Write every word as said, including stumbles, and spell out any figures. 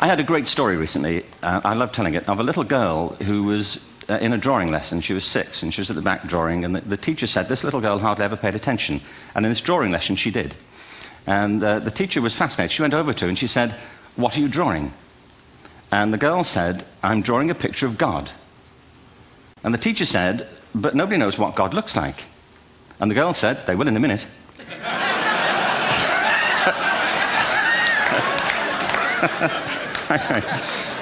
I had a great story recently, uh, I love telling it, of a little girl who was uh, in a drawing lesson. She was six, and she was at the back drawing, and the, the teacher said this little girl hardly ever paid attention. And in this drawing lesson, she did. And uh, the teacher was fascinated. She went over to her and she said, "What are you drawing?" And the girl said, "I'm drawing a picture of God." And the teacher said, "But nobody knows what God looks like." And the girl said, "They will in a minute." Okay.